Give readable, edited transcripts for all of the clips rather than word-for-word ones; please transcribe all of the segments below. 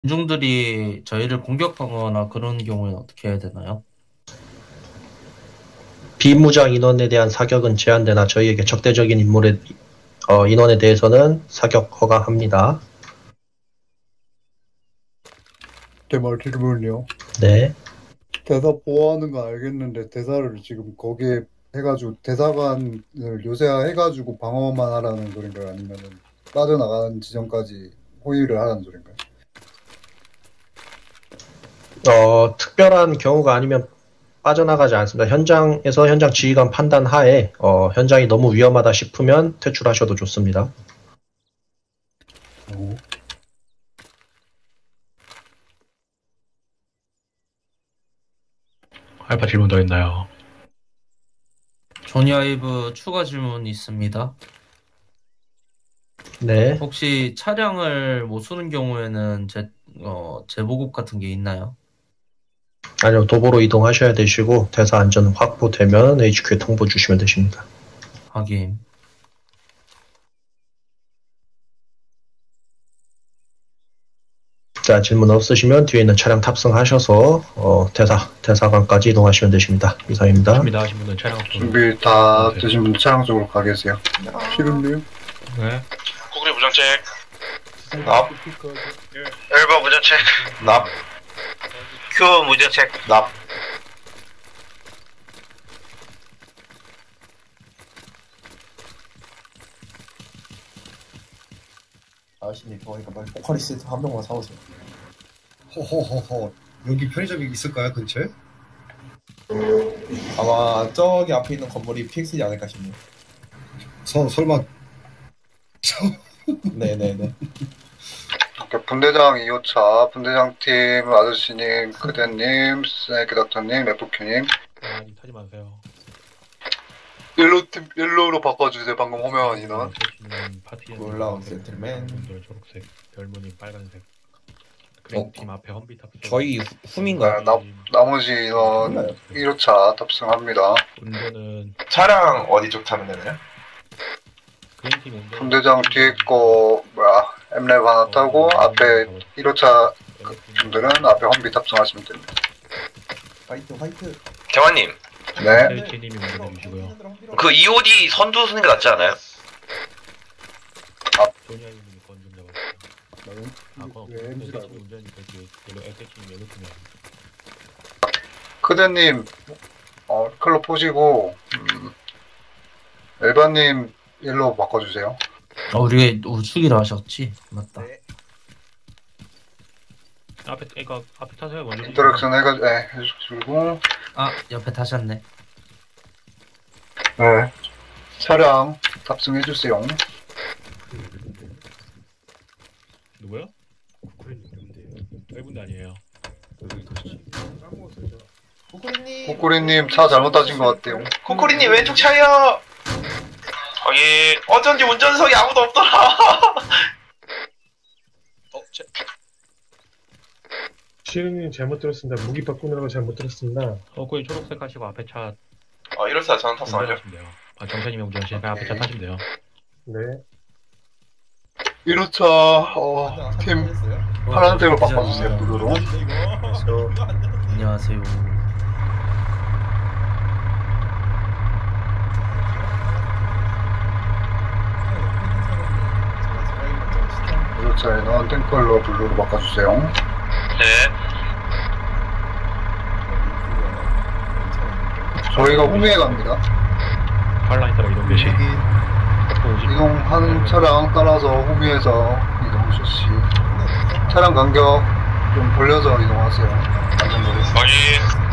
군중들이 저희를 공격하거나 그런 경우에는 어떻게 해야 되나요? 비무장 인원에 대한 사격은 제한되나 저희에게 적대적인 인원에 대해서는 사격 허가합니다. 제 말 질문요. 네. 대사 보호하는 건 알겠는데 대사를 지금 거기에 해가지고 대사관을 요새화해가지고 방어만 하라는 소린가요? 아니면은 빠져나가는 지점까지 호위를 하라는 소린가요? 특별한 경우가 아니면 빠져나가지 않습니다. 현장에서 현장 지휘관 판단 하에 현장이 너무 위험하다 싶으면 퇴출하셔도 좋습니다. 알파 질문 더 있나요? 조니 아이브 추가 질문 있습니다. 네. 혹시 차량을 못 쏘는 경우에는 재보급 같은 게 있나요? 아니요, 도보로 이동하셔야 되시고 대사 안전 확보되면 HQ에 통보 주시면 되십니다. 하긴. 자, 질문 없으시면 뒤에 있는 차량 탑승하셔서 대사관까지 이동하시면 되십니다. 이상입니다. 준비 나가신 분은 차량 앞으로. 준비 다 되신 분들 차량 쪽으로 가 계세요. 시름님? 네. 코그리 무전책 납 1번 무전책 납 큐 무전책 납 아저씨님 그러니까 빨리 포카리 세트 한 병만 사오세요. 허허허허. 여기 편의점이 있을까요, 근처에? 아마 저기 앞에 있는 건물이 PX지 않을까 싶네요. 설마. 네네네. 분대장 2호차, 분대장 팀 아저씨님, 그대님, 스네이크 닥터님, 레프큐님. 타지 마세요. 옐로우로 바꿔주세요. 방금 호면 인원. 올라온 센틀맨. 분들 초록색, 별무늬 빨간색. 그린팀 앞에 험비 탑승. 저희 훔인가요? 나머지 인원 1호차 탑승합니다. 운전은 차량 어디 쪽 타면 되나요? 그린팀 운전. 분대장 뒤에 거 엠랩 하나 타고 앞에 1호차 분들은 앞에 험비 탑승하시면 됩니다. 화이트. 대만님 네. 제이님이 운전해 주시고요. 그 EOD 선두 쓰는 게 낫지 않아요? 조니아님이 건좀 잡았어요. 왜 MG라고? 운전이니까 뒤에 에세치님 여기 팀이야. 크대님 클럽 보시고 엘바님 옐로우 바꿔주세요. 우리가 우측이라 하셨지? 맞다. 앞에 타세요 먼저. 인터랙션 해주시고 옆에 타셨네. 네. 차량 탑승해주세요. 누구요? 네 아니에요. 코코리님 차 잘못 타신 것 같아요. 코코리님 왼쪽 차요. 거기 어쩐지 운전석에 아무도 없더라. 시은이 잘못 들었습니다. 무기 바꾸느라고 잘못 들었습니다. 거기 초록색 하시고 앞에 차. 이럴싸 저는 탑승하죠. 정찬님이 운전하시니까 앞에 차 타시면 돼요. 네. 1호차 팀 파란색으로 바꿔주세요. 블루로. 안녕하세요. 는 땡컬러 블루로 바꿔주세요. 네. 저희가 후미에 갑니다. 팔라인 따라 이동 개시. 이동하는 차량 따라서 후미에서 이동 실시. 차량 간격 좀 벌려서 이동하세요. 확인.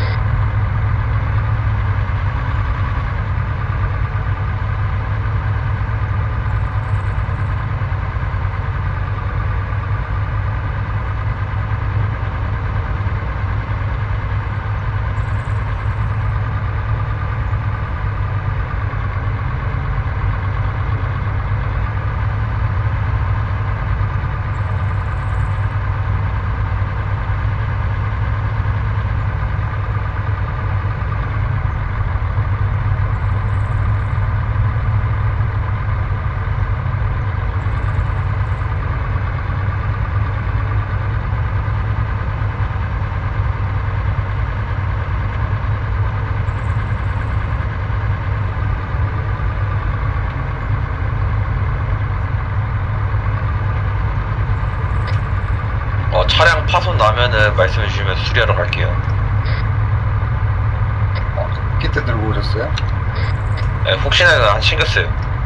차량 파손 나면은 말씀해 주시면 수리하러 갈게요. 키트 들고 오셨어요? 네, 혹시나 안 챙겼어요.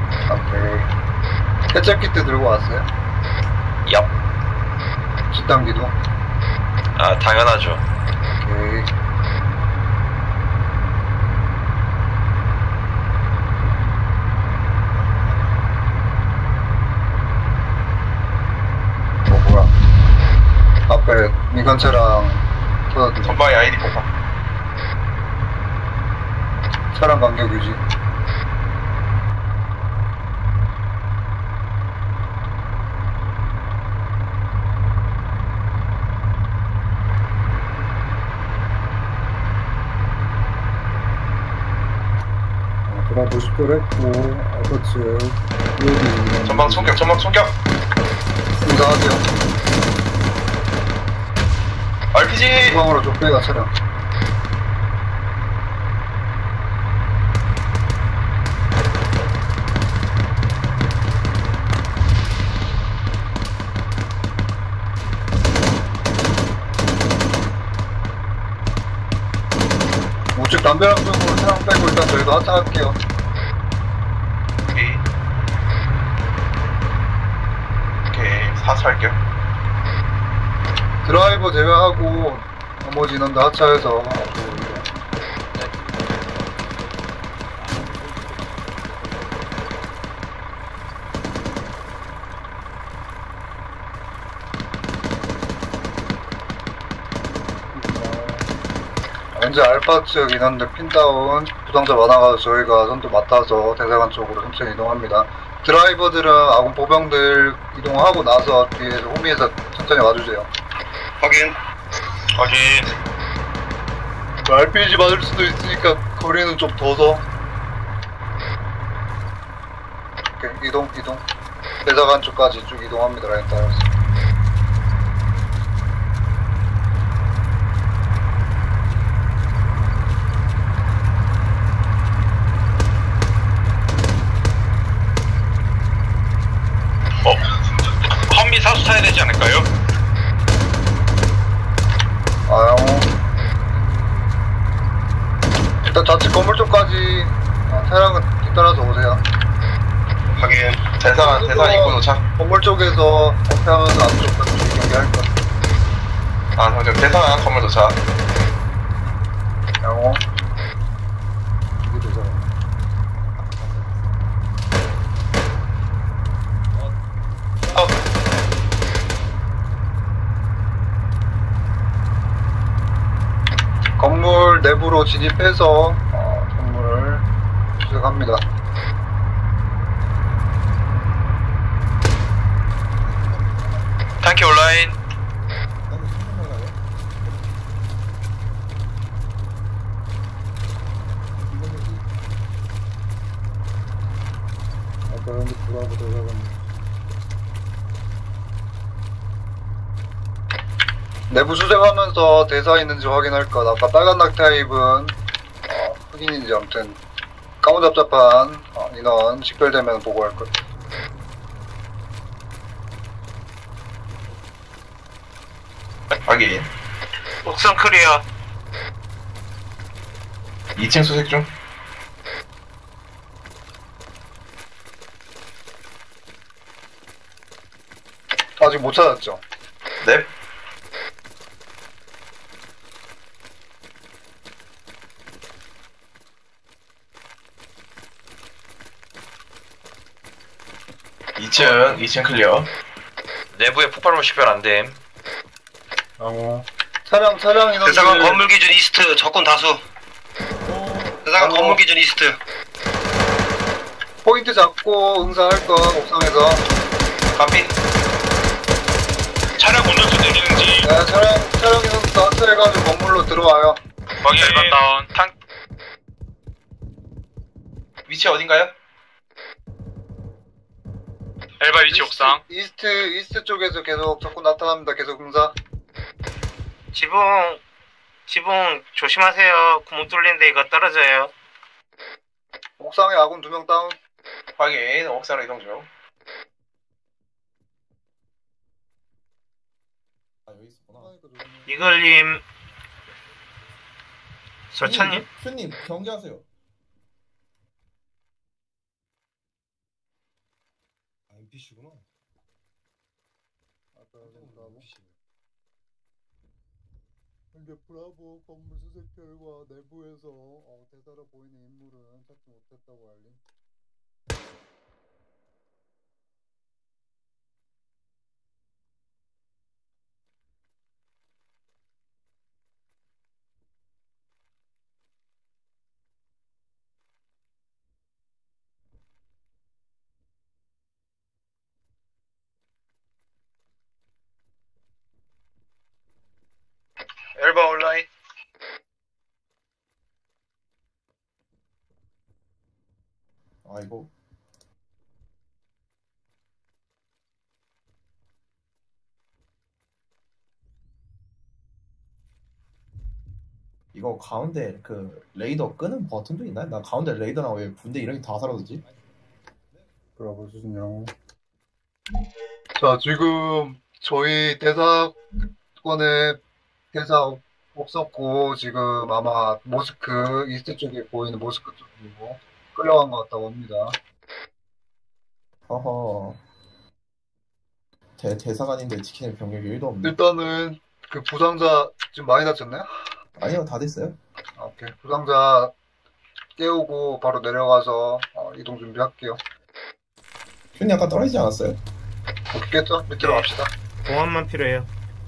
오케이. 해체 키트 들고 왔어요? 얍. 집단기도? 아, 당연하죠. 오케이. 뭐야. 앞에 민간차랑 터졌는데. 전방에 아이디 뽑아. 차량 간격 유지. 브라보 10도 했고, 알버츠, 여기. 전방 총격, 전방 총격! 인사하세요. RPG! 중앙으로 좀 빼가 차량. 우측 담벼락 쪽으로 차량 빼고 일단 저희도 하차할게요. 오케이. 오케이, 사수할게요. 드라이버 제외하고 나머지 인원들 하차해서 현재 알파 측 인원들 핀다운 부상자 많아가지고 저희가 선두 맡아서 대사관 쪽으로 천천히 이동합니다. 드라이버들은 아군 보병들 이동하고 나서 뒤에서 호미에서 천천히 와주세요. 확인. 확인. RPG 맞을 수도 있으니까 거리는 좀 둬서. 오케이, 이동. 대사관 쪽까지 쭉 이동합니다. 라인 따라서. 험비 사수 타야 되지 않을까요? 아유. 일단 좌측 건물 쪽까지 차량은 뒤따라서 오세요. 확인. 대사관 입구 도착. 건물 쪽에서 업해하면서 앞쪽까지 경계할 것. 아, 잠시만. 대사관 건물 도착. 양호. 이게 되잖아. 건물 내부로 진입해서 건물을 수색합니다. tanki 온라인. 아까 현재 브라보 대사관. 내부 수색하면서 대사 있는지 확인할 것. 아까 빨간 낙타입은 흑인인지 아무튼 까무잡잡한 인원 식별되면 보고할 것. 확인. 옥상 클리어. 2층 수색 중. 아직 못 찾았죠? 네. 이층 클리어. 내부에 폭발물 식별 안 됨. 차량 인원들. 대사관 건물 기준 이스트 적군 다수. 대사관 건물 기준 이스트. 포인트 잡고 응사할 것. 옥상에서. 카피. 차량 운전수 내리는지. 네, 차량 인원들 다 하차해가지고 건물로 들어와요. 확인. 1번 다운. 위치 어딘가요? 엘바 위치 옥상. 이스트 쪽에서 계속 적군 나타납니다. 계속 응사. 지붕 조심하세요. 구멍 뚫린데 이거 떨어져요. 옥상에 아군 2명 다운. 확인. 옥상으로 이동 중. 여기 있었구나. 이글님, 설찬님, 큐님 경계하세요. NPC구나. 현재 브라보 건물 수색 결과 내부에서 대사로 보이는 인물은 찾지 못했다고 알림. 엘바 온라인. 아이고. 이거 가운데 그 레이더 끄는 버튼도 있나요? 나 가운데 레이더랑 왜 군대 이름이 다 사라졌지? 브라보 수진영. 자, 지금 저희 대사관에 대사 없었고 지금 아마 모스크 이스트 쪽에 보이는 모스크 쪽이고 끌려간 것 같다고 합니다. 허허. 대사관인데 지키는 병력이 1도 없네. 일단은 그 부상자 지금 많이 다쳤나요? 아니요, 다 됐어요. 오케이. 부상자 깨우고 바로 내려가서 이동 준비할게요. 큐님 아까 떨어지지 않았어요? 없겠죠? 밑으로 갑시다. 보안만 필요해요.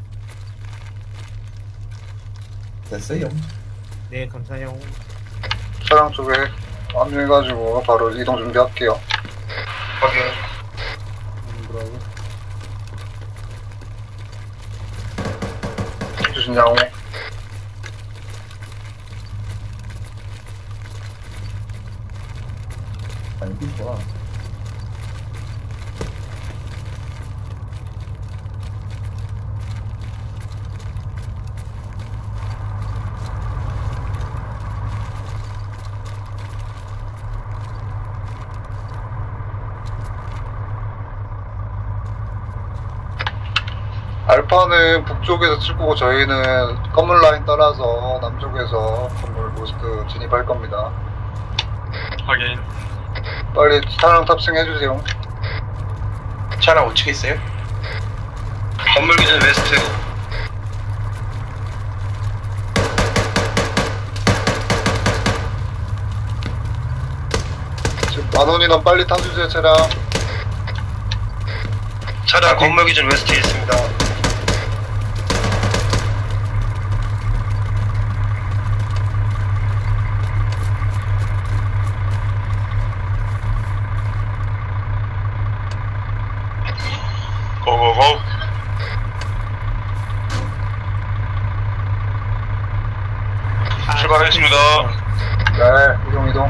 됐어요. 네, 감사해요. 차량 쪽에 합류해가지고 바로 이동 준비할게요. 확인. 브라보. 주신양. 아니, 이거구나. 알파는 북쪽에서 칠 거고 저희는 건물 라인 따라서 남쪽에서 건물 모스크 진입할 겁니다. 확인. 빨리 차량 탑승해주세요. 차량 우측에 있어요? 건물 기준 웨스트. 지금 만원이나 빨리 타주세요, 차량. 차량 건물 기준 웨스트에 있습니다. 고고고. 출발하겠습니다. 네, 이동.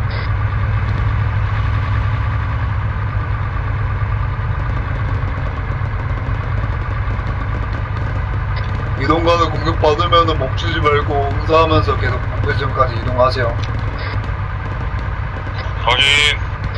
이동관을 공격받으면 멈추지 말고 응사하면서 계속 목표 지점까지 이동하세요. 확인.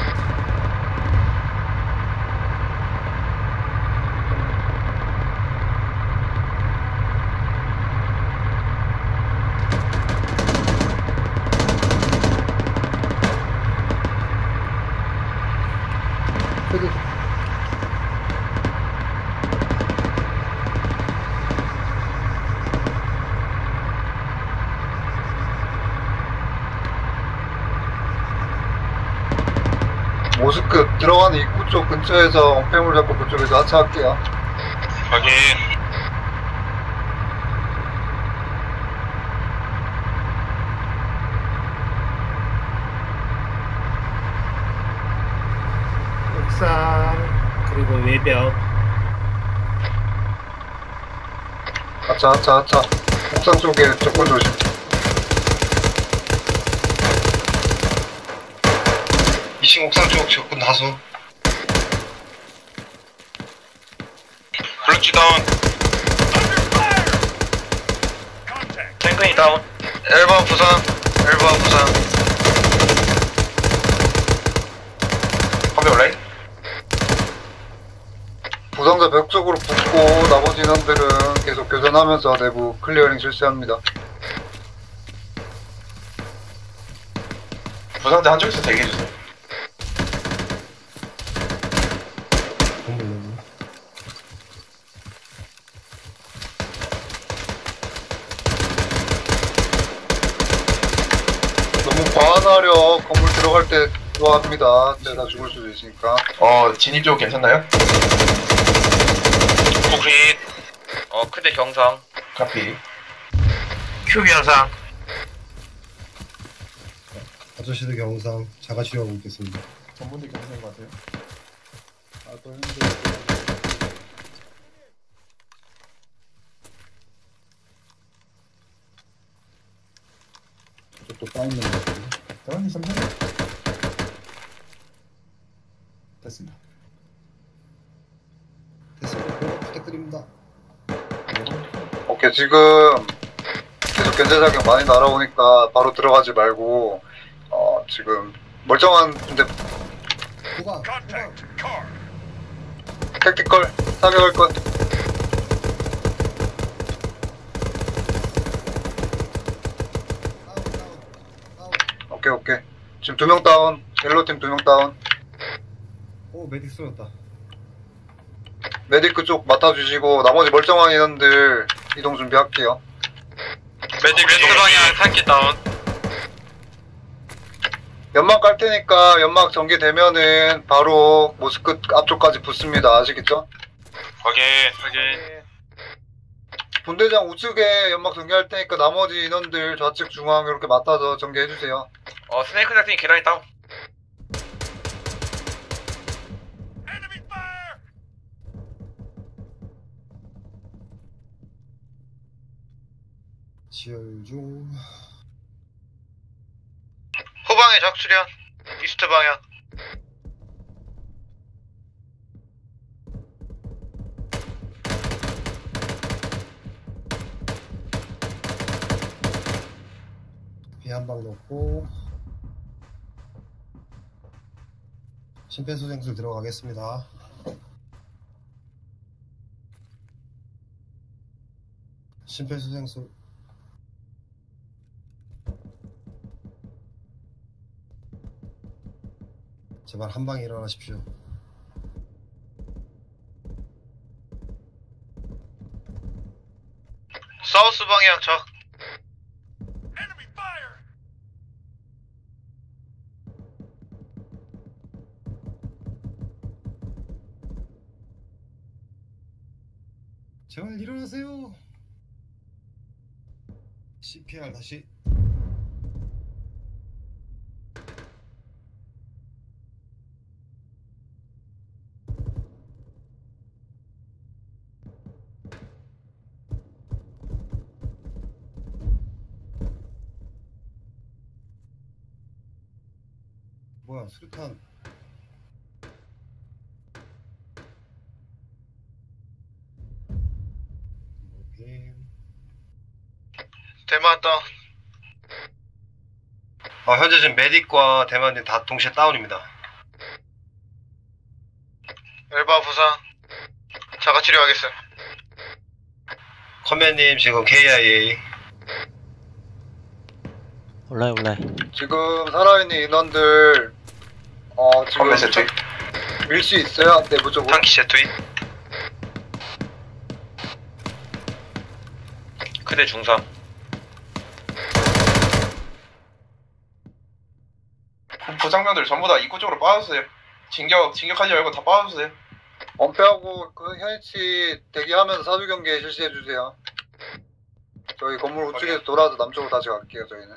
모스크 들어가는 입구 쪽 근처에서 엉패물 잡고 그쪽에서 하차할게요. 확인. 옥상 그리고 외벽. 하차. 옥상 쪽에 접근 조심. 이층 옥상 쪽 접근 다수. 블루치 다운. 탱크니 다운. 엘바 부상. 화면 온라인. 부상자 벽 쪽으로 붙고 나머지 인원들은 계속 교전하면서 내부 클리어링 실시합니다. 부상자 한쪽에서 대기해주세요. 건물 내부. 너무 과한하려 건물 들어갈 때 좋아합니다. 내가 죽을 수도 있으니까. 진입 쪽 괜찮나요? 국립 크대 경상 카피. 큐비 현상 아저씨들 경상 자가 치료하고 있겠습니다. 전문대 경사인 것 같아요. 아, 또 힘들어. 또 싸우는 거 같은데. 대만님 잠시만요. 됐습니다. 됐습니다. 그럼 부탁드립니다. 오케이, 지금 계속 견제 자격 많이 날아오니까 바로 들어가지 말고 지금 멀쩡한 근데 후방! 택티컬 사격할 것. 오케이 오케이. 지금 2명 다운. 옐로팀 2명 다운. 오, 메딕 쏘였다. 메디크 쪽 맡아주시고 나머지 멀쩡한 인원들 이동 준비할게요. 매직 웨스트 방향 탄기 다운 연막 깔 테니까 연막 전개되면은 바로 모스크 앞쪽까지 붙습니다. 아시겠죠? 확인 분대장 우측에 연막 전개할 테니까 나머지 인원들 좌측 중앙 이렇게 맡아서 전개해주세요. 스네이크 작전이 계단이 다운 지열 중. 후방에 적 출현 이스트 방향 비 한 방 넣고. 심폐소생술 들어가겠습니다. 심폐소생술. 제발 한 방에 일어나십시오. 사우스 방향 적 제발 일어나세요. CPR 다시. 뭐야, 수류탄. 대만 다운 현재 지금 메딕과 대만님 다 동시에 다운입니다. 엘바 부상 자가 치료하겠어요 커맨님 지금 KIA. 올라요. 지금 살아있는 인원들 지금 컴뱃 세트. 밀 수 있어요? 내부 쪽으로. 탄키 제트인 크대 중상 부상병들 전부 다 입구 쪽으로 빠져주세요. 진격하지 말고 다 빠져주세요. 엄폐하고 그 현위치 대기하면서 사주 경계 실시해주세요. 저희 건물 우측에서 돌아서 남쪽으로 다시 갈게요. 저희는.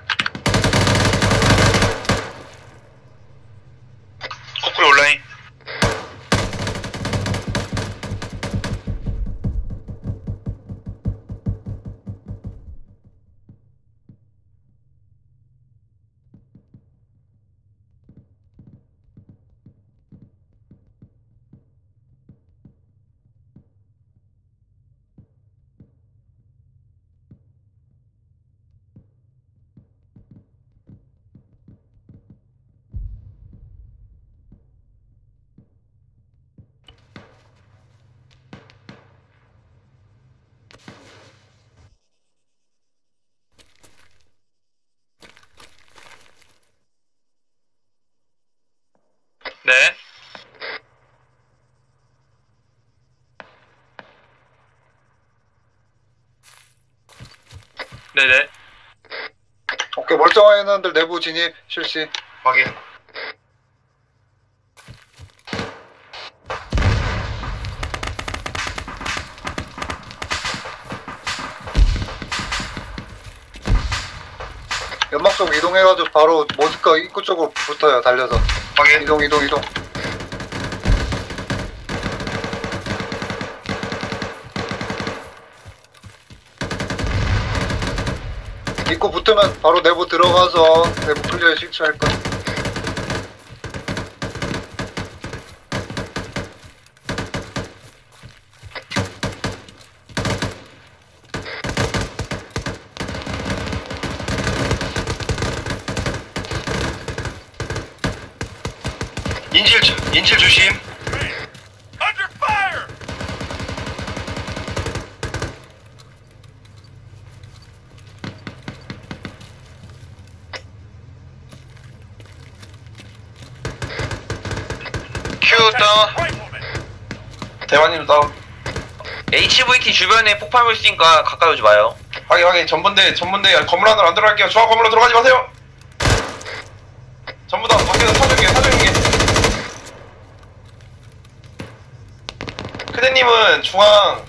코플 온라인 네네. 오케이, 멀쩡한 인원들 내부 진입 실시. 확인. 연막 쪽 이동해가지고 바로 모스크 입구 쪽으로 붙어요. 달려서. 확인. 이동. 입구 붙으면 바로 내부 들어가서 내부 클리어 실시할 거. 인질 조심. 큐 다운. 대만님 다운. HVT 주변에 폭발물 있으니까 가까이 오지 마요. 확인. 전문대 건물 안으로 안 들어갈게요. 중앙 건물로 들어가지 마세요. 전부 다 밖에서 사정해. 크대님은 중앙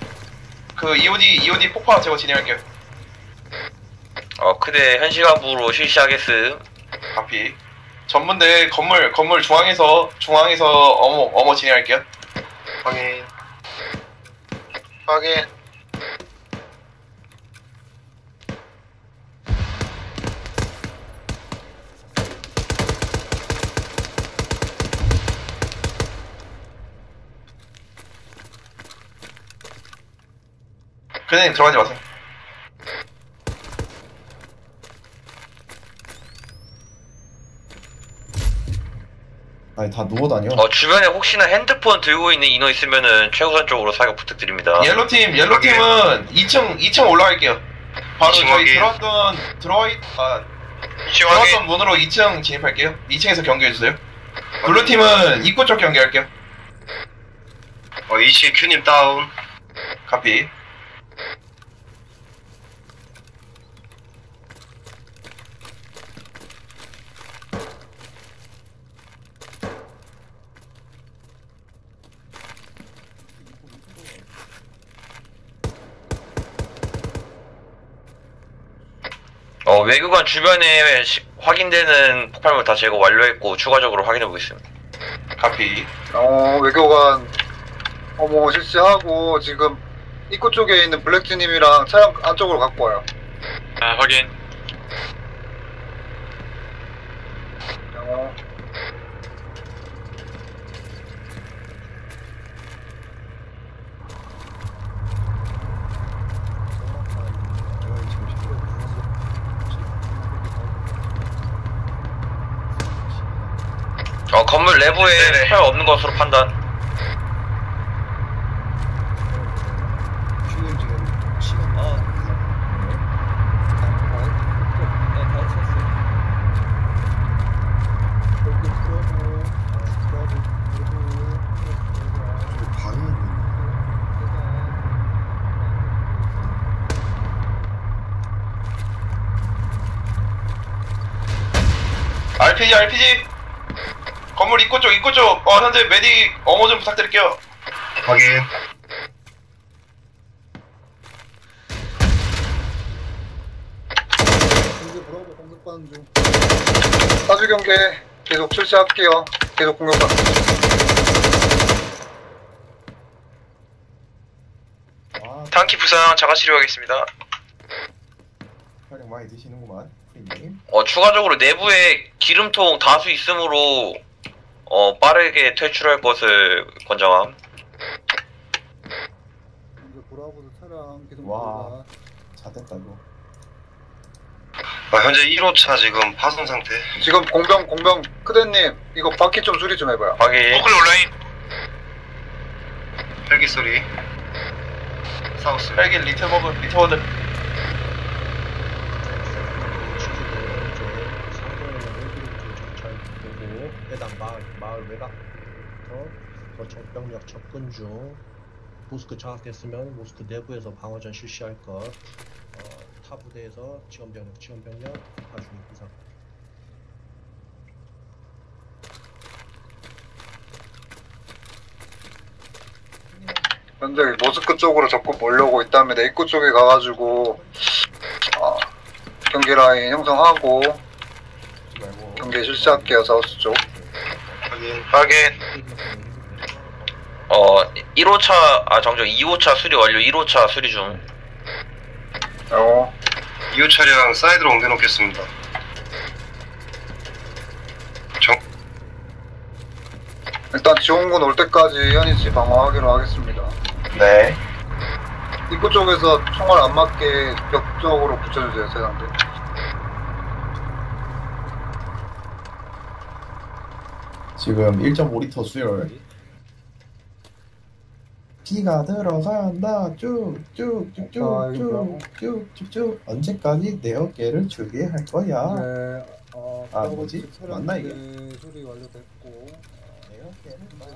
EOD 폭파 제거 진행할게요. 크대 현시간부로 실시하겠음. 카피. 전문대 건물 중앙에서 어머 진행할게요. 확인. 크대님 들어가지 마세요. 아니 다 누워 다녀. 주변에 혹시나 핸드폰 들고 있는 인원 있으면은 최우선 쪽으로 사격 부탁드립니다. 옐로팀은 2층 올라갈게요. 바로 저희 들어왔던 문으로 2층 진입할게요. 2층에서 경계해주세요. 블루팀은 입구 쪽 경계할게요. 2층 큐님 다운. 카피. 외교관 주변에 확인되는 폭발물 다 제거 완료했고 추가적으로 확인해 보겠습니다. 카피. 외교관 실시하고 지금 입구 쪽에 있는 블랙즈님이랑 차량 안쪽으로 갖고 와요. 확인. 건물 내부에 폭발 없는 것으로 판단. RPG 건물 입구 쪽 현재 메딕 어머 좀 부탁드릴게요. 확인. 현재 브라보 공격받는 중. 사주 경계 계속 실시할게요. 계속 공격받는 중. 단기 부상 자가 치료하겠습니다. 혈액 많이 드시는구만. 프리님. 추가적으로 내부에 기름통 다수 있으므로 빠르게 퇴출할 것을 권장함. 현재 브라보도 차량 계속 와. 잣됐다 이거. 현재 1호차 지금 파손 상태. 지금 공병 크대님 이거 바퀴 좀 수리 좀 해봐요. 확인. 포클 온라인. 헬기 소리. 사우스. 헬기 리트버드. 해당 마을 외곽부터 적병력 접근 중. 모스크 장악됐으면 모스크 내부에서 방어전 실시할 것. 타 부대에서 지원병력 다 죽인 부상. 현재 모스크 쪽으로 적극 몰려오고 있답니다. 입구 쪽에 가가지고 경계 라인 형성하고 경계 실시할게요. 사우스 쪽. 확인. 1호차, 정정 2호차 수리 완료, 1호차 수리 중. 2호 차량 사이드로 옮겨놓겠습니다. 일단 지원군 올 때까지 현이지 방어하기로 하겠습니다. 네. 입구 쪽에서 총알 안 맞게 벽 쪽으로 붙여주세요. 세상들. 지금 1.5리터 수열. 피가 들어간다. 쭉쭉쭉쭉쭉쭉쭉. 언제까지 내 어깨를 주게 할 거야? 네. 뭐지? 맞나 이게? 수리 완료됐고. 내 어깨를 봐.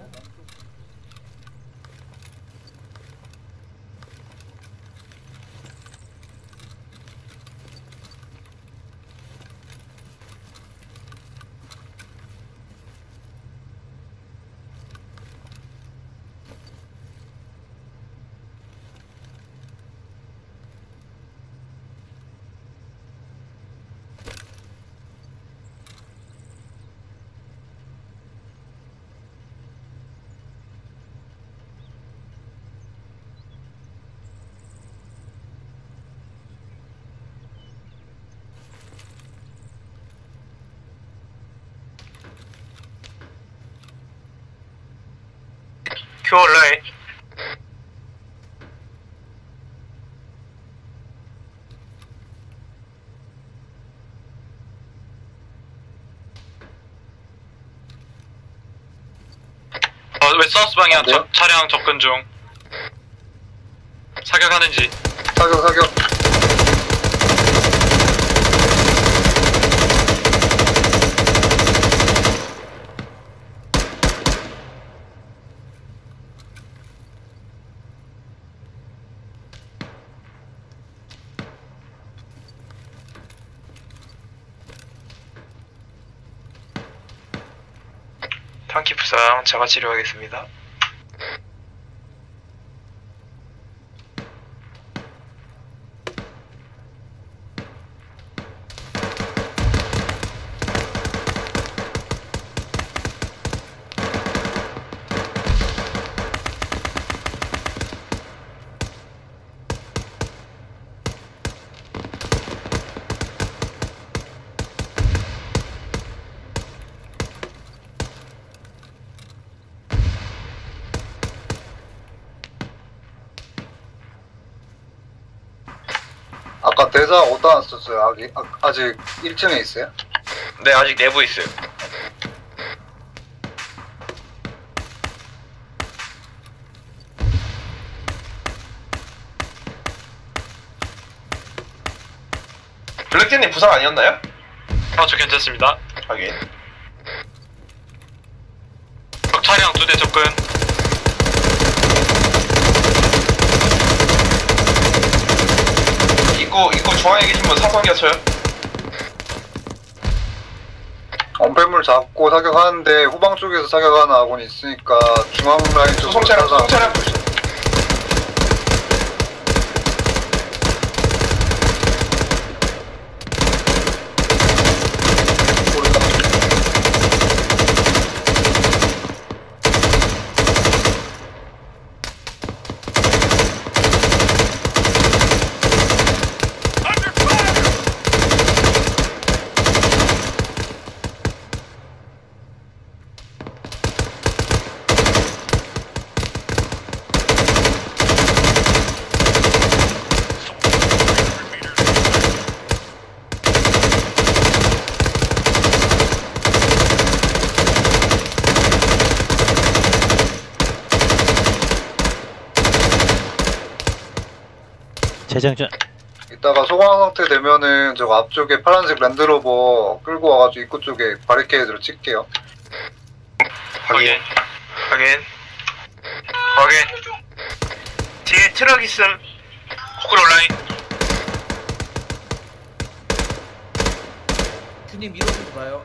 큐 온라인. 웨스트 방향 차량 접근 중. 사격하는지. 사격. 탄키 부상 제가 치료하겠습니다. 아까 대사 어디다 놨었어요? 아직 1층에 있어요? 네, 아직 내부에 있어요. 블랙제님 부상 아니었나요? 저 괜찮습니다. 확인. 적 차량 2대 접근. 입구 중앙에 계신 분 사선 겹쳐요? 언패물 잡고 사격하는데 후방 쪽에서 사격하는 아군이 있으니까 중앙 라인 쪽으로 소송차량 재장전. 이따가 소강 상태 되면은 저 앞쪽에 파란색 랜드로버 끌고 와가지고 입구 쪽에 바리케이드로 칠게요. 확인. 뒤에 트럭 있음. 코클 온라인. 주님 밀어주지 마요.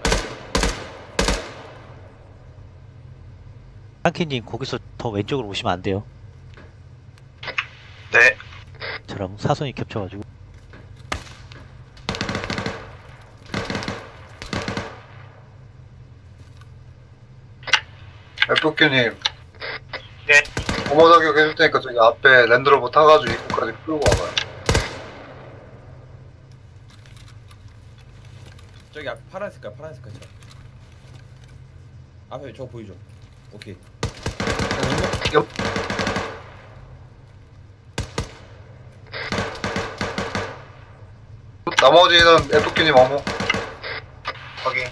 한키님 거기서 더 왼쪽으로 오시면 안 돼요. 네. 저랑 사선이 겹쳐가지고. FQ님. 네. 고모 사격 해줄 테니까 저기 앞에 랜드로버 타가지고 입구까지 끌고 와봐요. 저기 앞에 파란 색깔 저. 앞에 저거 보이죠? 오케이. 옆. 나머지는 FQ님 어머. 확인.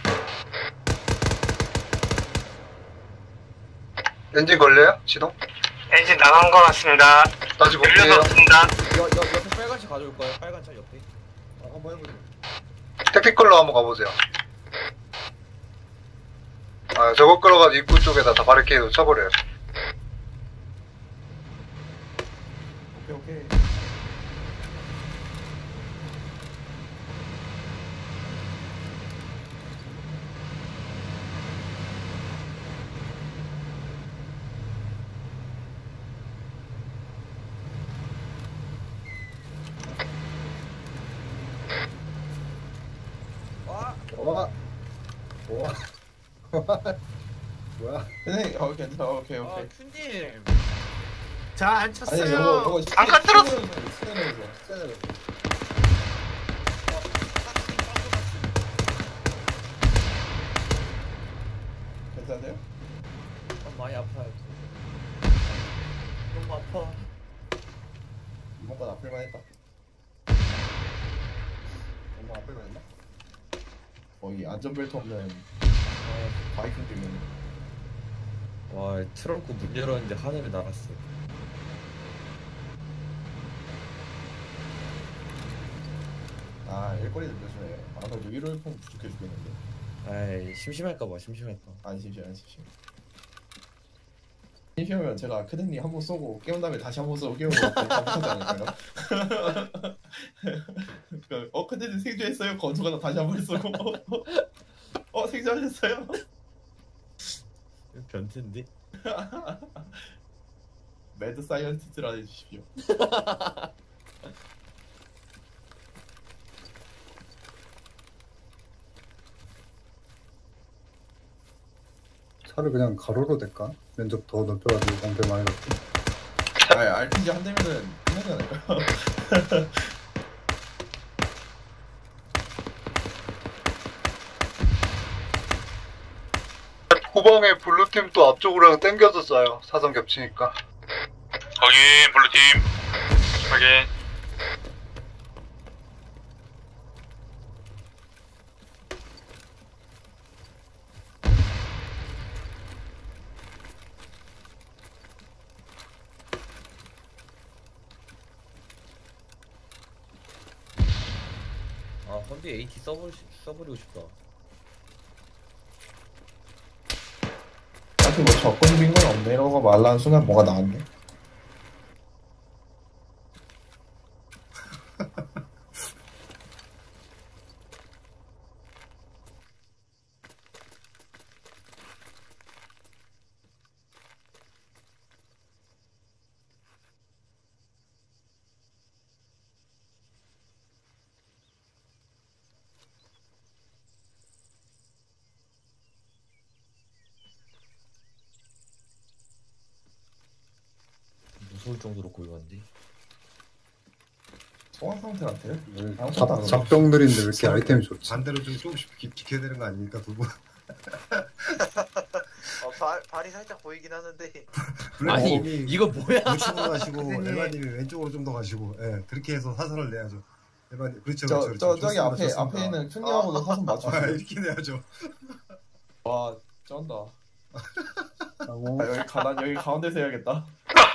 엔진 걸려요? 시동? 엔진 나간 것 같습니다. 다시 볼게요. 연료도 없습니다. 옆에 빨간 차 가져올 거예요. 빨간 차 옆에. 한번 해보세요. 택티컬로 한번 가보세요. 아, 저거 끌어가지고 입구 쪽에다 다 바리케이드 쳐버려요. 오케이. 뭐야? 네, 괜찮아. 오케이. 큐님. 자, 안 아니, 쳤어요. 이거 안 까뜨렸어. 스캔해서. 괜찮으세요? 많이 아파요. 너무 아파. 이번 건 아플만 했다. 너무 아플만 했나? 이 안전벨트 없는 바이크 때문에. 와, 트렁크 문 열었는데 하늘에 날았어. 아, 일거리 조심해. 나 일요일폰 부족해 죽겠는데. 아이, 심심할까. 안 심심해. 심심하면 제가 크댕님 한번 쏘고 깨운 다음에 다시 한번 쏘고 깨우고 못하지 않을까요? 크댕님 생존했어요? 건조가 다시 한번 쏘고 생존하셨어요? 변태인데? 매드 사이언티스트라 해주십시오. 차를 그냥 가로로 댈까? 면적 더 넓혀가지고 공대 많이 넣고. RPG 한 대면은 끝나지 않을까요? 후방에 블루팀 또 앞쪽으로 당겨서 쏴요. 사선 겹치니까. 확인, 블루팀. 확인. 아, 헌비 AT 써버리고 싶다. 딱히 뭐 접근 빈건 없네 이러고 말라는 순간 뭐가 나왔네. 무서울 정도로 고요한데. 소환 상태한테요? 잡병들인데 왜 이렇게 아이템이 좋지? 반대로 좀 조금씩 지켜야 되는 거 아닙니까 두 분? 발이 살짝 보이긴 하는데. 아니 이거 뭐야? 우측으로 가시고 엘바님이 왼쪽으로 좀 더 가시고, 예 그렇게 해서 사선을 내야죠. 엘바님 그렇죠. 저기 앞에 있는 큐님하고도 사선 맞춰. 이렇게 내야죠. 와 쩐다. 여기 가운데서 해야겠다.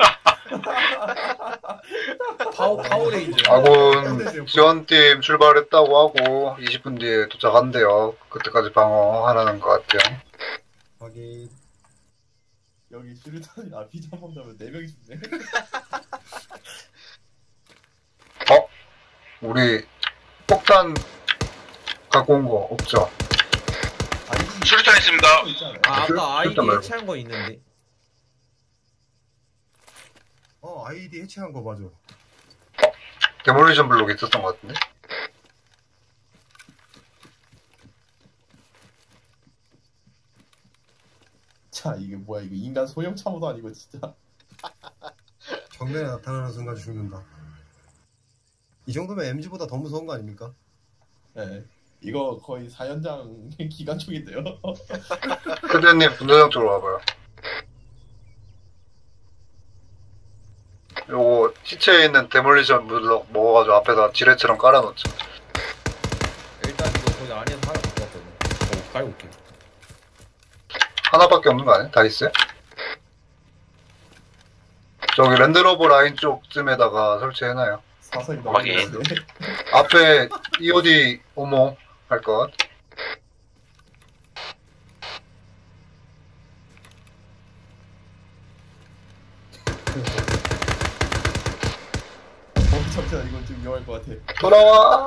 파워레인저. 아군 지원팀 출발했다고 하고 20분 뒤에 도착한대요. 그때까지 방어하라는 것 같아요. 확인. 여기 슈루탄이 RPG 한번 잡으면 4명이 죽네. 우리 폭탄 갖고 온 거 없죠? 수류탄 있습니다. 아, 아까 아이디 말고. 해체한 거 있는데. 아이디 해체한 거 맞아. 데몰리션 블록 있었던 것 같은데? 자, 이게 뭐야? 이거 인간 소형 참호도 아니고 진짜. 정면에 나타나는 순간 죽는다. 이 정도면 MG보다 더 무서운 거 아닙니까? 네. 이거 거의 4연장 기관총인데요. 크드님 분대장 쪽으로 와봐요. 요거 시체에 있는 데몰리션 블록 먹어가지고 앞에다 지뢰처럼 깔아놓죠. 일단 이거 거기 안에서 하나 갖고 왔거든요. 깔고 올게요. 하나밖에 없는 거 아니야? 다 있어요? 저기 랜드로버 라인 쪽쯤에다가 설치해놔요. 사서히 확인. 앞에 EOD 오모 할 것. 잠시만, 이건 좀 위험할 것 같아. 돌아와.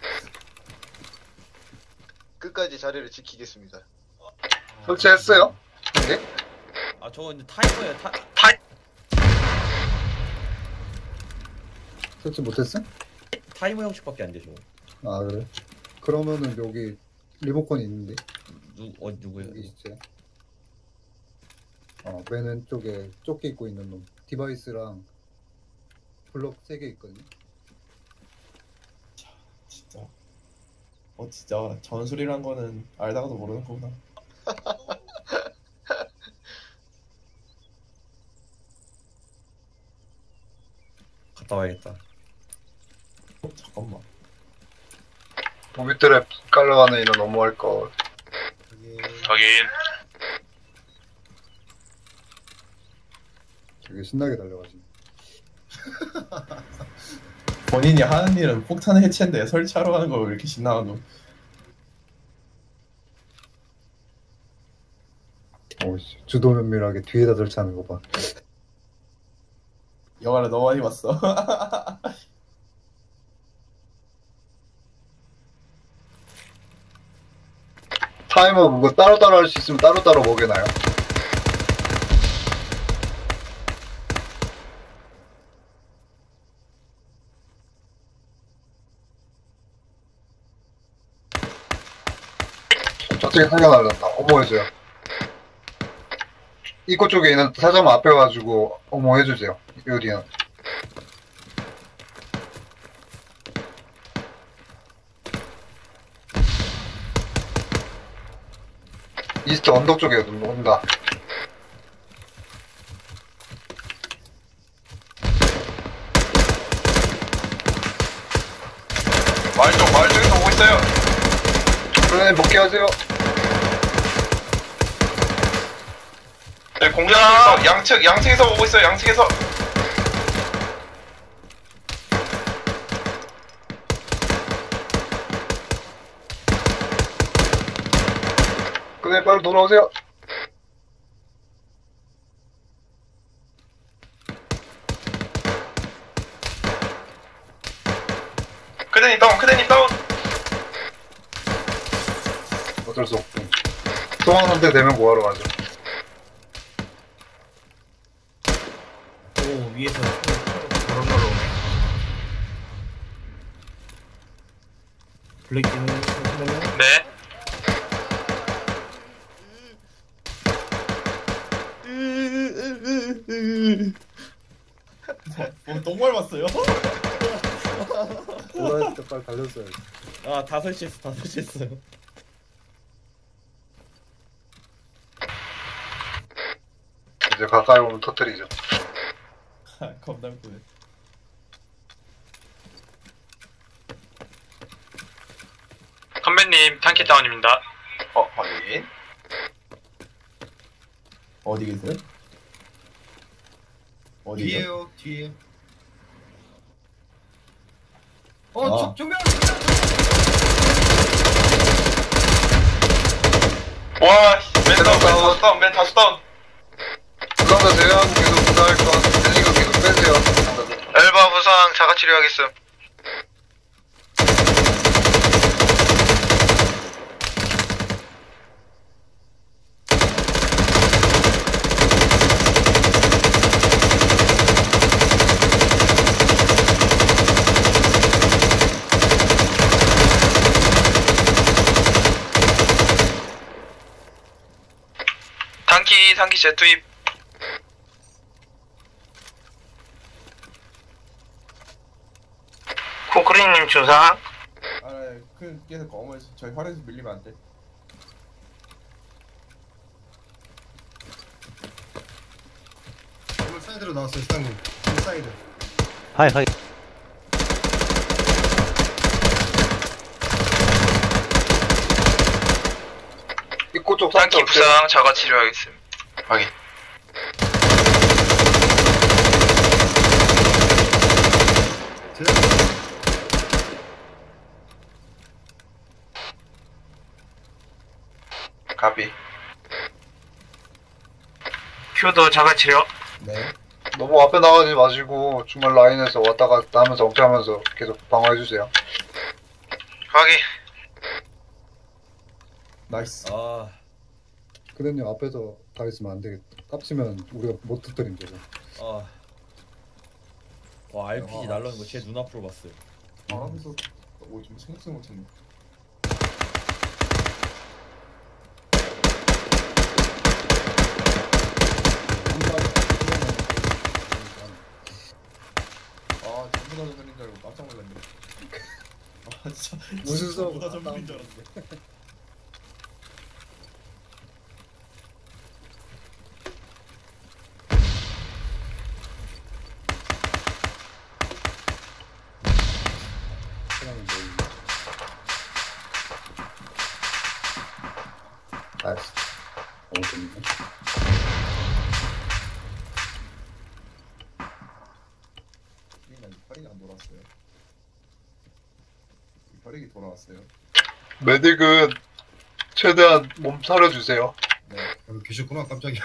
끝까지 자리를 지키겠습니다. 설치했어요? 네? 아, 저거 이제 타이머예요. 설치 못했어? 타이머 형식밖에 안 돼, 저거. 아 그래? 그러면은 여기 리모컨이 있는데. 누구예요? 여기 있어요. 맨 왼쪽에 조끼 입고 있는 놈. 디바이스랑 블록 3개 있거든요. 진짜. 진짜 전술이란 거는 알다가도 모르는 거구나. 갔다 와야겠다. 잠깐만. 무비 트랩 깔려가는 인원 너무할 걸. 확인. 되게 신나게 달려가지. 본인이 하는 일은 폭탄 해체인데 설치하러 가는 거 왜 이렇게 신나하노? 오씨, 주도 면밀하게 뒤에다 설치하는 거 봐. 영화를 너무 많이 봤어. 타이머 그거 따로따로 할 수 있으면 따로따로 먹여놔요. 저쪽에 사격 날렸다. 어머 해줘요. 입구 쪽에 있는 사점 앞에 가지고 어머 해주세요. 요리는. 이스트 언덕 쪽에 온다. 마을 쪽에서 오고 있어요. 그래 복귀하세요. 네, 공장에서 양측에서 오고 있어요. 양측에서. 그래 빨리 돌아오세요. 크데님 다운. 어쩔 수 없고. 소방 상태 되면 뭐하러 가죠? 오, 위에서 바로바로 블랙기는 네. 너무 닮았어요. 오라 했을 때 빨리 달렸어요. 아, 다 설치했어요. 이제 가까이 오면 터뜨리죠. 겁나 웃기네. 선배님 tanki 다운입니다. 확인. 어디 계세요? 어디요? 뒤에요, 뒤에. 정면! 와, 맨 다수 다운. 부상자 대응 계속 부상할 것 같은데 이거 계속 빼세요. 엘바 부상 자가 치료하겠음. 3기 재투입. 코크리님 주상. 그 계속 어머 저희 활에서 밀리면 안 돼. 오늘 사이드로 나왔어요, 시장님. 사이드. 하이 하이. 입구 쪽 3기 부상 자가 치료하겠습니다. 확인. 가비. 큐도 자가 치료. 네. 너무 앞에 나가지 마시고 중간 라인에서 왔다 갔다 하면서 엄폐하면서 계속 방어해주세요. 확인. 나이스. 아, 그대님 앞에서 가 있으면 안 되겠다. 깝치면 우리가 못 터뜨린 거죠. 아. 와, RPG 날라오는 거 제 눈앞으로 봤어요. 바람에서 좀 생각도 못했네. 아, 전부 다 전멸인 줄 알고 깜짝 놀랐네. 아, 진짜 무슨 전부 다 전멸인 줄 알았네. 나이스. 너무 재밌네. 혈액이 안 돌아왔어요. 혈액이 돌아왔어요. 메딕은 최대한 몸 사려주세요. 네. 계셨구나, 깜짝이야.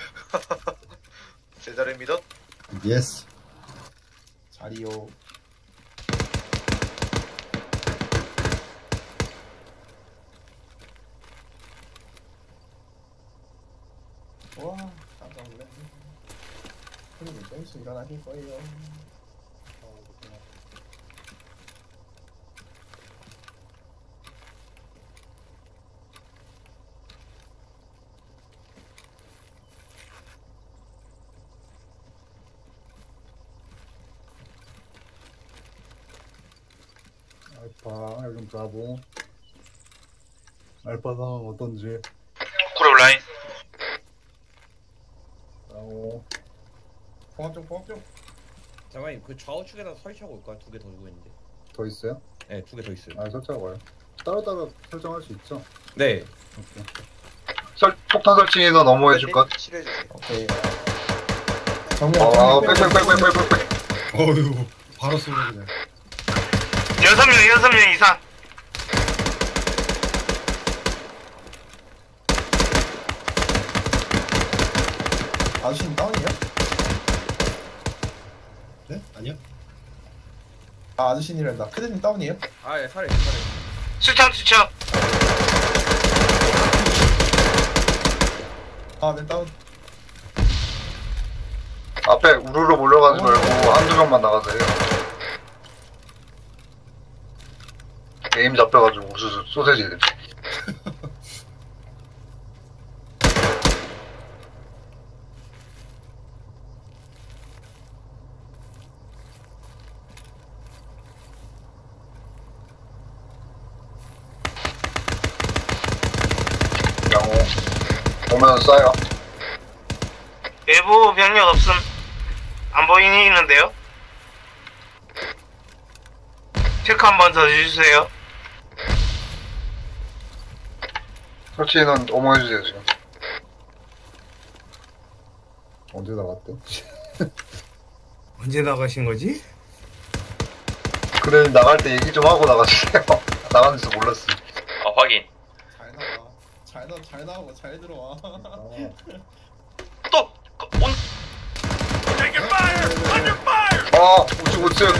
제 자리입니다. 예스. 자리요. 와, 깜짝 놀랐네. 그리고 좀 있으면 일어나실 거예요. 알파, 알좀 브라보. 알파 상황 어떤지. 코레 온라인. 브라보. 포함 좀. 장관님, 그 좌우측에다 설치하고 올까요? 2개 더 주고 있는데. 더 있어요? 네, 2개 더 있어요. 아, 설치하고 와요. 따로따로 설정할 수 있죠? 네. 오케이. 폭탄 설치 인원 넘어해줄 것. 오케이. 아, 빽빽빽빽빽빽. 어휴, 바로 쏘네, 그냥. 6명 이상. 아저씨는 다운이에요? 네? 아니요? 아, 아저씨님이란다. 크드님 다운이에요? 아, 예, 살해. 수천. 아, 맨 다운. 앞에 우르르 몰려가지 말고 한두 명만 나가세요. 게임 잡혀가지고 우수수 소세지. 양호. 오면 쏴요. 외부 병력 없음. 안 보이는데요? 체크 한 번 더 해주세요. 설치는 어머해주세요 지금. 언제 나갔대? 언제 나가신 거지? 그래 나갈 때 얘기 좀 하고 나가주세요. 나가는지도 몰랐어. 아, 확인. 잘 나오고 잘 들어와. 또! 온! 아 우측.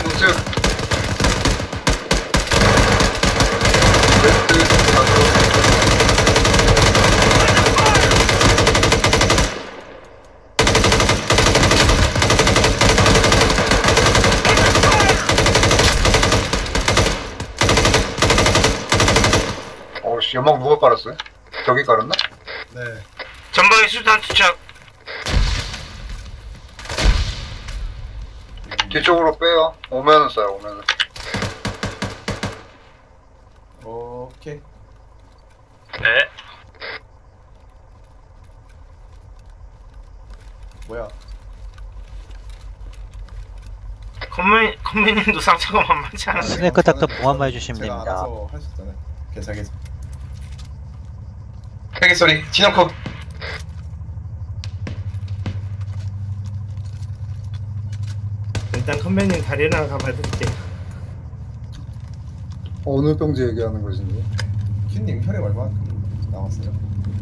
어씨 연막 누가 깔았어요? 저기 깔았나? 네. 전방에 수탄 투척. 뒤쪽으로 빼요. 오면은 쏴요. 오면은. 오케이. 네. 뭐야? 컴미님도 상처가 만만치 않아요. 스네이크 닥터 보완만 해주시면 제가 됩니다. 알아서 할 수 있잖아요. 괜찮겠어. 헬기 소리. 진영컵. 일단 컴미님 다리나 가봐야 드릴게요. 어느 병지 얘기하는 것인지. 큐님 혈액 얼마만큼 나왔어요?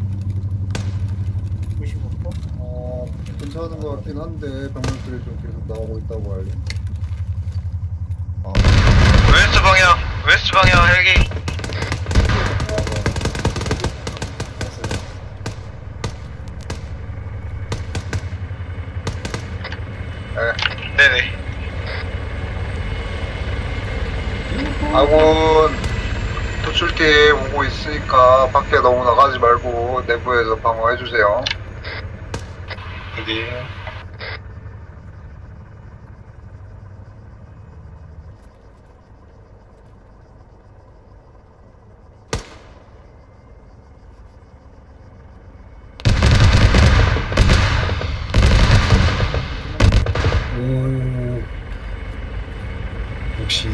95%? 괜찮은 것 같긴 한데 병력들이 좀 계속 나오고 있다고 알려. 웨스트 방향 헬기. 네네. 아군 도출팀 오고 있으니까 밖에 너무 나가지 말고 내부에서 방어해주세요. 네. 오. 역시.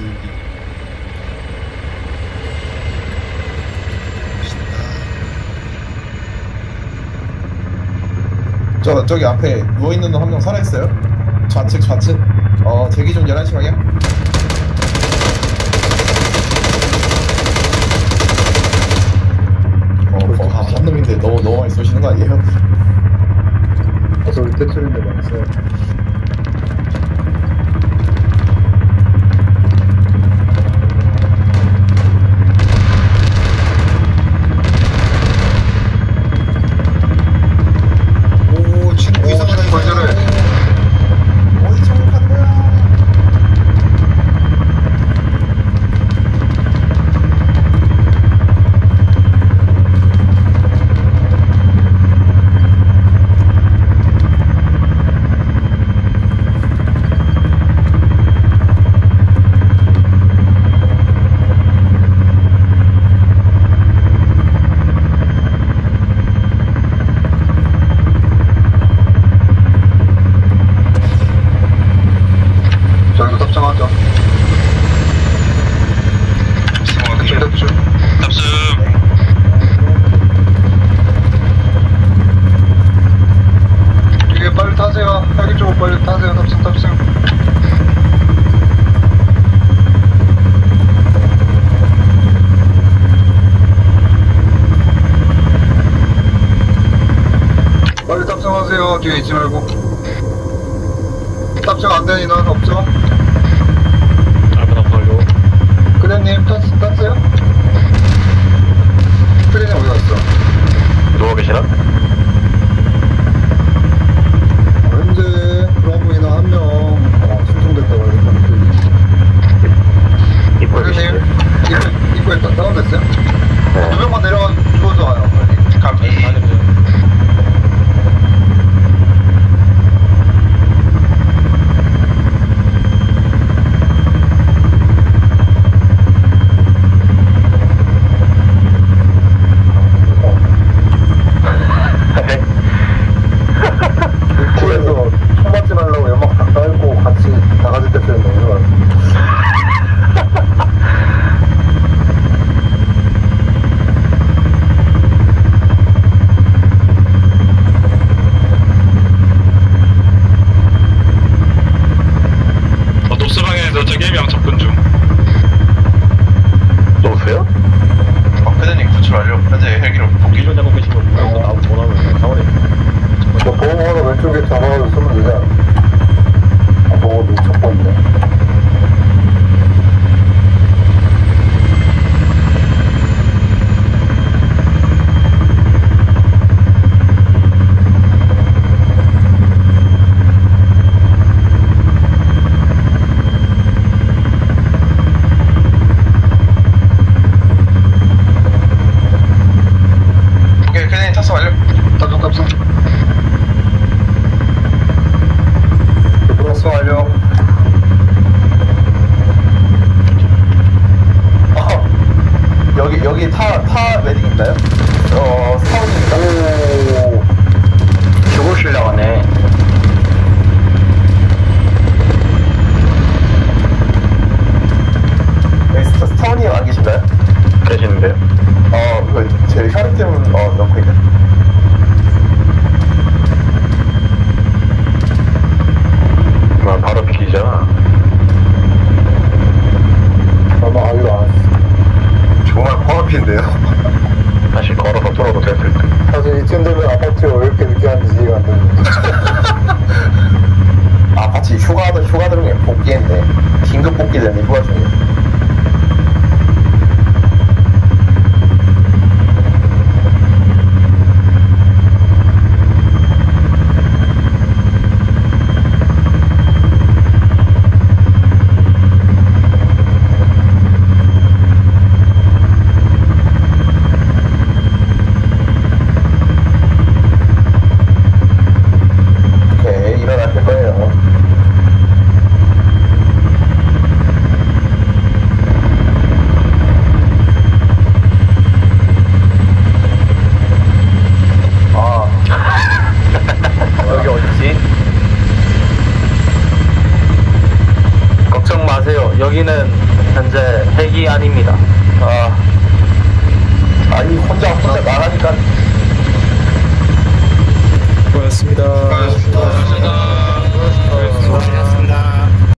저기 앞에 누워있는 놈 한 명 살아있어요? 좌측 제 기준 11시 방향? 한 놈인데 너무 많이 쏘시는 거 아니에요? 어서 대출인데 많이 써요. 오, 친구 이상하다. 벌저래. 어디 저기 가는 거야? 저희도 탑승하죠. 탑승. 이게 빨리 타세요. 헬기 쪽으로 빨리 타세요. 탑승. 빨리 탑승하세요. 뒤에 있지 말고. 탑승 안 되는 인원 없죠? 그대님 탔어요? 그대님 어디 갔어? 누워 계시나? 현재 브라보 인원 한 명 신청됐다고 알겠는데. 그대님 입구에 다운됐어요? 두 명만 내려가 주워서 와요. 빨리. 감기. 입구에서 총 맞지 말라고 연막 다 깔고 같이 나가질 때 쓰는 거예요. 여기 타 메딕 있나요? 스타운입니다. 오, 죽으시려고 하네. 스타운이 안 계신가요? 계시는데요? 제 혈액 때문에 넣고 있는.